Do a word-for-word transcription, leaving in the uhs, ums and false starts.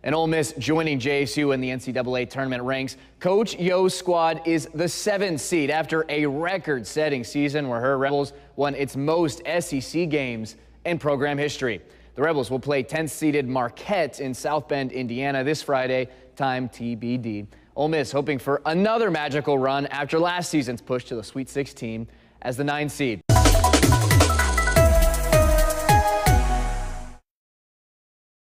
And Ole Miss joining J S U in the N C double A tournament ranks. Coach Yo's squad is the seventh seed after a record-setting season where her Rebels won its most S E C games in program history. The Rebels will play tenth-seeded Marquette in South Bend, Indiana this Friday, time T B D. Ole Miss hoping for another magical run after last season's push to the Sweet sixteen as the ninth seed.